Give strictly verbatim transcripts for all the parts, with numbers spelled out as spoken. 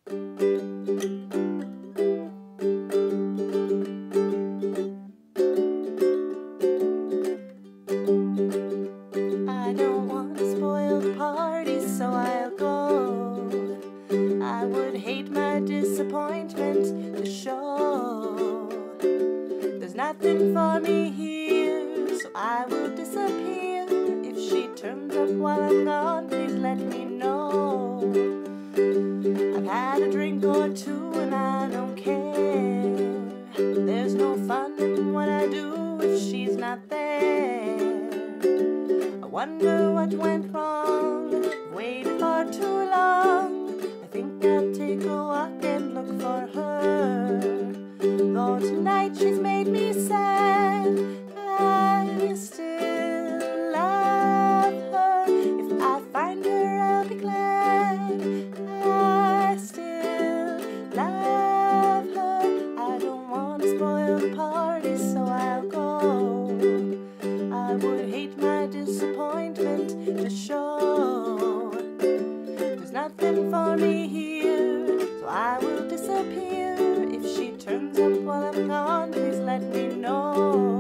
I don't want to spoil the party, so I'll go. I would hate my disappointment to show. There's nothing for me here, so I will disappear. If she turns up while I'm gone, please let me know. I've had a drink or two and I don't care. There's no fun in what I do if she's not there. I wonder what went wrong, waited for too long. I think I'll take a walk and look for her. Though tonight she's made me sad, I still love her. If I find her, I'll be glad. I still love her. I don't want to spoil the party, so I'll go. I would hate my disappointment to show. There's nothing for me here, so I will disappear. If she turns up while I'm gone, please let me know.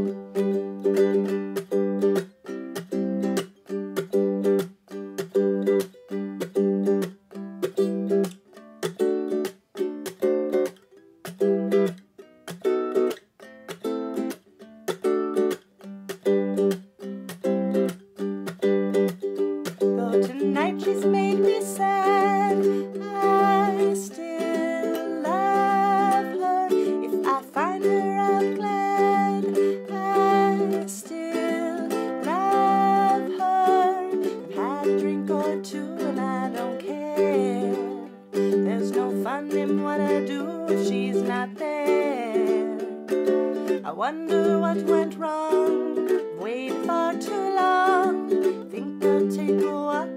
Though tonight she's made me sad, I still love her. If I find her, I'll be glad. I still love her. I've had a drink or two and I don't care. There's no fun in what I do if she's not there. I wonder what went wrong, waited for too long. Think I'll take a walk